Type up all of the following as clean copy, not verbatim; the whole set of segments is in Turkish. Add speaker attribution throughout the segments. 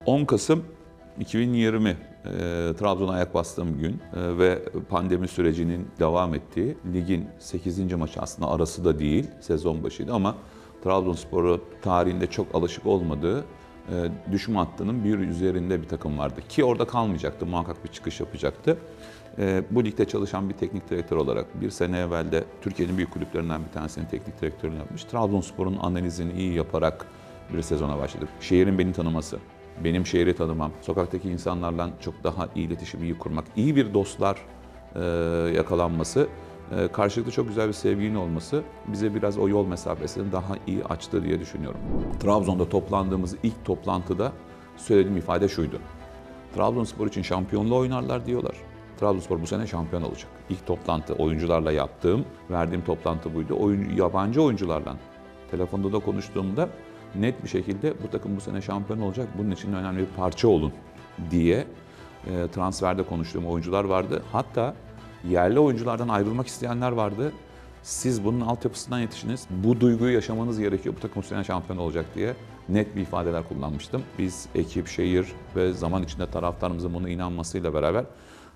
Speaker 1: 10 Kasım 2020 Trabzon'a ayak bastığım gün ve pandemi sürecinin devam ettiği ligin 8. maçı, aslında arası da değil, sezon başıydı ama Trabzonspor'u tarihinde çok alışık olmadığı düşme hattının bir üzerinde bir takım vardı. Ki orada kalmayacaktı, muhakkak bir çıkış yapacaktı. Bu ligde çalışan bir teknik direktör olarak bir sene evvel de Türkiye'nin büyük kulüplerinden bir tanesinin teknik direktörünü yapmış. Trabzonspor'un analizini iyi yaparak bir sezona başladık. Şehrin beni tanıması, benim şehri tanımam, sokaktaki insanlarla çok daha iyi iletişim, iyi kurmak, iyi bir dostlar yakalanması, karşılıklı çok güzel bir sevginin olması bize biraz o yol mesafesini daha iyi açtı diye düşünüyorum. Trabzon'da toplandığımız ilk toplantıda söylediğim ifade şuydu: Trabzonspor için şampiyonluğu oynarlar diyorlar. Trabzonspor bu sene şampiyon olacak. İlk toplantı oyuncularla yaptığım, verdiğim toplantı buydu. Yabancı oyuncularla telefonda da konuştuğumda net bir şekilde bu takım bu sene şampiyon olacak, bunun için önemli bir parça olun diye transferde konuştuğum oyuncular vardı. Hatta yerli oyunculardan ayrılmak isteyenler vardı. Siz bunun altyapısından yetişiniz, bu duyguyu yaşamanız gerekiyor, bu takım bu sene şampiyon olacak diye net bir ifadeler kullanmıştım. Biz ekip, şehir ve zaman içinde taraftarımızın buna inanmasıyla beraber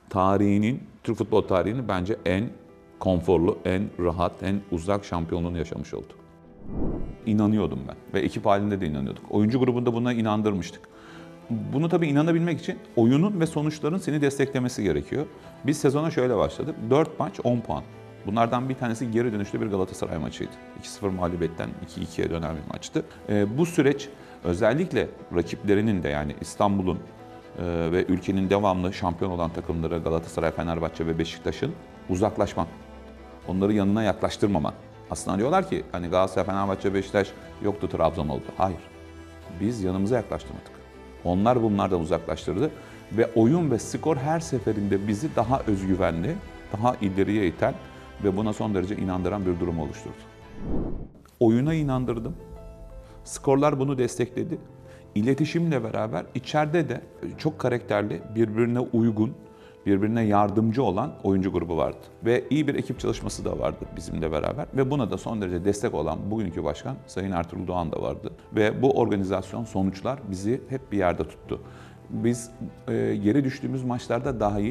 Speaker 1: Türk futbol tarihinin bence en konforlu, en rahat, en uzak şampiyonluğunu yaşamış oldu. İnanıyordum ben ve ekip halinde de inanıyorduk. Oyuncu grubunda buna inandırmıştık. Bunu tabii inanabilmek için oyunun ve sonuçların seni desteklemesi gerekiyor. Biz sezona şöyle başladık. 4 maç 10 puan. Bunlardan bir tanesi geri dönüşlü bir Galatasaray maçıydı. 2-0 mağlubiyetten 2-2'ye dönen bir maçtı. Bu süreç özellikle rakiplerinin de, yani İstanbul'un ve ülkenin devamlı şampiyon olan takımları Galatasaray, Fenerbahçe ve Beşiktaş'ın uzaklaşman, onları yanına yaklaştırmaman. Aslında diyorlar ki hani Galatasaray, Fenerbahçe, Beşiktaş yoktu, Trabzon oldu. Hayır. Biz yanımıza yaklaştırmadık. Onlar bunlardan uzaklaştırdı ve oyun ve skor her seferinde bizi daha özgüvenli, daha ileriye iten ve buna son derece inandıran bir durum oluşturdu. Oyuna inandırdım. Skorlar bunu destekledi. İletişimle beraber içeride de çok karakterli, birbirine uygun, birbirine yardımcı olan oyuncu grubu vardı. Ve iyi bir ekip çalışması da vardı bizimle beraber. Ve buna da son derece destek olan bugünkü başkan Sayın Ertuğrul Doğan da vardı. Ve bu organizasyon, sonuçlar bizi hep bir yerde tuttu. Biz geri düştüğümüz maçlarda dahil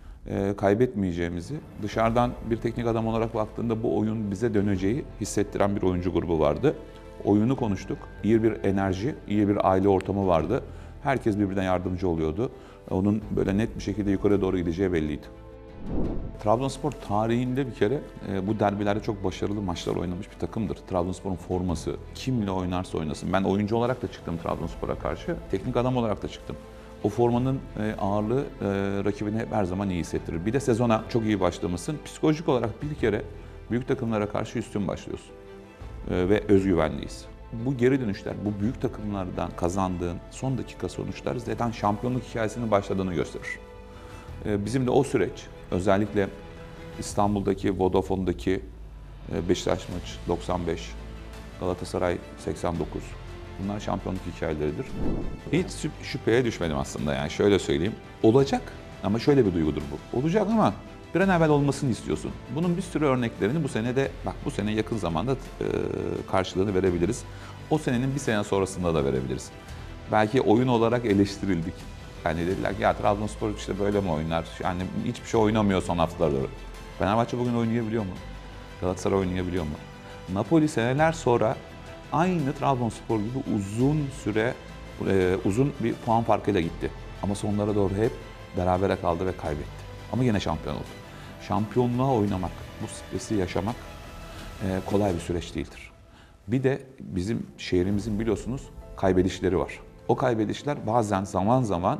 Speaker 1: kaybetmeyeceğimizi, dışarıdan bir teknik adam olarak baktığında bu oyun bize döneceği hissettiren bir oyuncu grubu vardı. Oyunu konuştuk. İyi bir enerji, iyi bir aile ortamı vardı. Herkes birbirine yardımcı oluyordu. Onun böyle net bir şekilde yukarı doğru gideceği belliydi. Trabzonspor tarihinde bir kere bu derbilerde çok başarılı maçlar oynamış bir takımdır. Trabzonspor'un forması kimle oynarsa oynasın. Ben oyuncu olarak da çıktım Trabzonspor'a karşı, teknik adam olarak da çıktım. O formanın ağırlığı rakibini hep her zaman iyi hissettirir. Bir de sezona çok iyi başlamışsın. Psikolojik olarak bir kere büyük takımlara karşı üstün başlıyorsun. Ve özgüvenliyiz. Bu geri dönüşler, bu büyük takımlardan kazandığın son dakika sonuçlar zaten şampiyonluk hikayesinin başladığını gösterir. Bizim de o süreç, özellikle İstanbul'daki, Vodafone'daki Beşiktaş maçı 95, Galatasaray 89, bunlar şampiyonluk hikayeleridir. Hiç şüpheye düşmedim aslında, yani şöyle söyleyeyim. Olacak ama şöyle bir duygudur bu. Olacak ama bir an evvel olmasını istiyorsun. Bunun bir sürü örneklerini bu sene de, bak bu sene yakın zamanda karşılığını verebiliriz. O senenin bir sene sonrasında da verebiliriz. Belki oyun olarak eleştirildik. Yani dediler ki ya Trabzonspor işte böyle mi oynar? Yani hiçbir şey oynamıyor son haftalarda. Fenerbahçe bugün oynayabiliyor mu? Galatasaray oynayabiliyor mu? Napoli seneler sonra aynı Trabzonspor gibi uzun süre, uzun bir puan farkıyla gitti. Ama sonlara doğru hep berabere kaldı ve kaybetti. Ama yine şampiyon oldu. Şampiyonluğa oynamak, bu stresi yaşamak kolay bir süreç değildir. Bir de bizim şehrimizin biliyorsunuz kaybedişleri var. O kaybedişler bazen zaman zaman,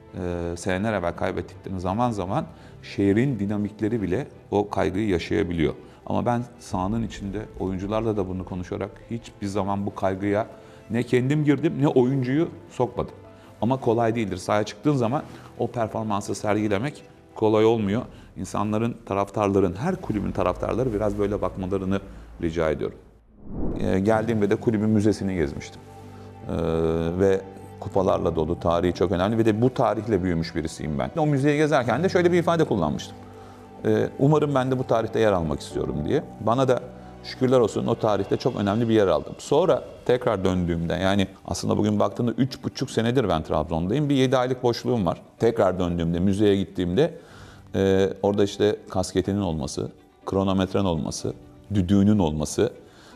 Speaker 1: seneler evvel kaybettiklerini zaman zaman şehrin dinamikleri bile o kaygıyı yaşayabiliyor. Ama ben sahanın içinde oyuncularla da bunu konuşarak hiçbir zaman bu kaygıya ne kendim girdim ne oyuncuyu sokmadım. Ama kolay değildir. Sahaya çıktığın zaman o performansı sergilemek kolay olmuyor. İnsanların, taraftarların, her kulübün taraftarları biraz böyle bakmalarını rica ediyorum. Geldiğimde de kulübün müzesini gezmiştim. Ve kupalarla dolu, tarihi çok önemli ve de bu tarihle büyümüş birisiyim ben. O müzeyi gezerken de şöyle bir ifade kullanmıştım. Umarım ben de bu tarihte yer almak istiyorum diye. Bana da şükürler olsun o tarihte çok önemli bir yer aldım. Sonra tekrar döndüğümde, yani aslında bugün baktığımda 3,5 senedir ben Trabzon'dayım. Bir 7 aylık boşluğum var. Tekrar döndüğümde, müzeye gittiğimde orada işte kasketinin olması, kronometren olması, düdüğünün olması,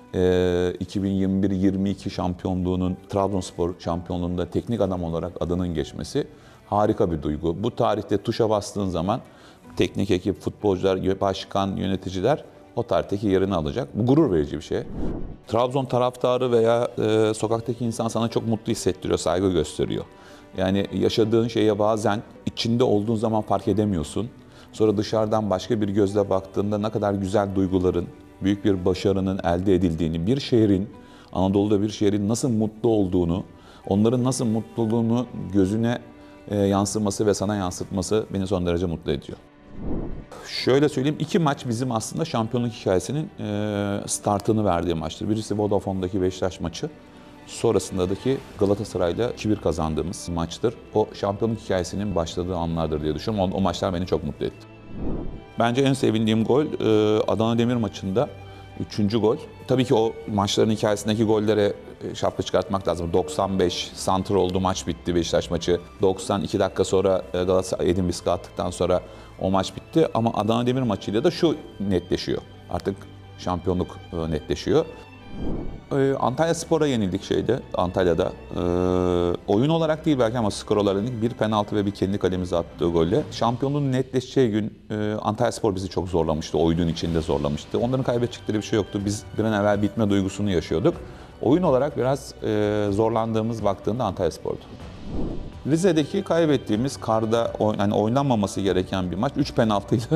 Speaker 1: 2021-22 şampiyonluğunun, Trabzonspor şampiyonluğunda teknik adam olarak adının geçmesi harika bir duygu. Bu tarihte tuşa bastığın zaman teknik ekip, futbolcular, başkan, yöneticiler o tarihteki yerini alacak. Bu gurur verici bir şey. Trabzon taraftarı veya sokaktaki insan sana çok mutlu hissettiriyor, saygı gösteriyor. Yani yaşadığın şeye bazen içinde olduğun zaman fark edemiyorsun. Sonra dışarıdan başka bir gözle baktığında ne kadar güzel duyguların, büyük bir başarının elde edildiğini, bir şehrin, Anadolu'da bir şehrin nasıl mutlu olduğunu, onların nasıl mutluluğunu gözüne yansıması ve sana yansıtması beni son derece mutlu ediyor. Şöyle söyleyeyim, 2 maç bizim aslında şampiyonluk hikayesinin startını verdiği maçtır. Birisi Vodafone'daki Beşiktaş maçı, sonrasındaki Galatasaray'la 2-1 kazandığımız maçtır. O şampiyonluk hikayesinin başladığı anlardır diye düşünüyorum. O maçlar beni çok mutlu etti. Bence en sevindiğim gol Adana Demir maçında 3. gol. Tabii ki o maçların hikayesindeki gollere şapka çıkartmak lazım. 95 santrfor oldu, maç bitti Beşiktaş maçı. 92 dakika sonra Galatasaray Edin Visca attıktan sonra o maç bitti. Ama Adana Demir maçıyla da şu netleşiyor. Artık şampiyonluk netleşiyor. Antalyaspor'a yenildik Antalya'da. Oyun olarak değil belki ama skor olarak bir penaltı ve bir kendi kalemize attığı golle. Şampiyonluğun netleşeceği gün Antalyaspor bizi çok zorlamıştı. Oyunun içinde zorlamıştı. Onların kaybedecekleri bir şey yoktu. Biz bir an evvel bitme duygusunu yaşıyorduk. Oyun olarak biraz zorlandığımız baktığında Antalyaspor'du. Rize'deki kaybettiğimiz karda yani oynanmaması gereken bir maç 3 penaltıyla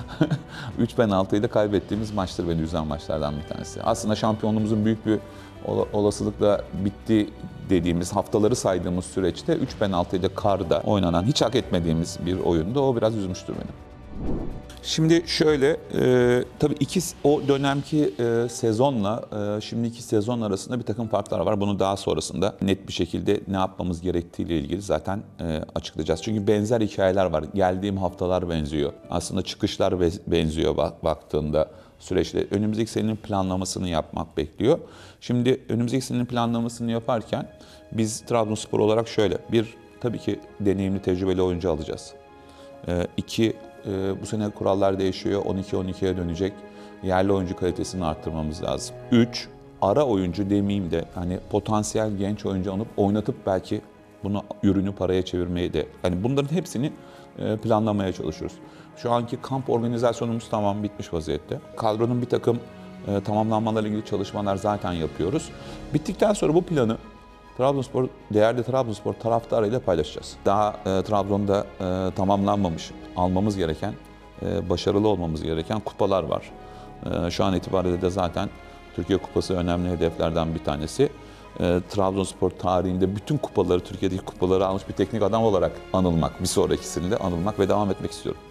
Speaker 1: 3 penaltıyla kaybettiğimiz maçtır, beni üzen maçlardan bir tanesi. Aslında şampiyonluğumuzun büyük bir olasılıkla bitti dediğimiz haftaları saydığımız süreçte 3 penaltıyla karda oynanan hiç hak etmediğimiz bir oyundu. O biraz üzmüştür beni. Şimdi şöyle, tabii o dönemki sezonla şimdiki sezon arasında bir takım farklar var. Bunu daha sonrasında net bir şekilde ne yapmamız gerektiğiyle ilgili zaten açıklayacağız. Çünkü benzer hikayeler var. Geldiğim haftalar benziyor. Aslında çıkışlar benziyor baktığında süreçte. Önümüzdeki senenin planlamasını yapmak bekliyor. Şimdi önümüzdeki senenin planlamasını yaparken biz Trabzonspor olarak şöyle, tabii ki deneyimli, tecrübeli oyuncu alacağız. 2, bu sene kurallar değişiyor. 12-12'ye dönecek. Yerli oyuncu kalitesini arttırmamız lazım. 3, ara oyuncu demeyeyim de hani potansiyel genç oyuncu alıp oynatıp belki bunu ürünü paraya çevirmeyi de, hani bunların hepsini planlamaya çalışıyoruz. Şu anki kamp organizasyonumuz tamam bitmiş vaziyette. Kadronun bir takım tamamlanmalarıyla ilgili çalışmalar zaten yapıyoruz. Bittikten sonra bu planı değerli Trabzonspor taraftarıyla paylaşacağız. Daha Trabzon'da tamamlanmamış, almamız gereken, başarılı olmamız gereken kupalar var. Şu an itibariyle de zaten Türkiye Kupası önemli hedeflerden bir tanesi. Trabzonspor tarihinde bütün kupaları, Türkiye'deki kupaları almış bir teknik adam olarak anılmak, bir sonrakisinde anılmak ve devam etmek istiyorum.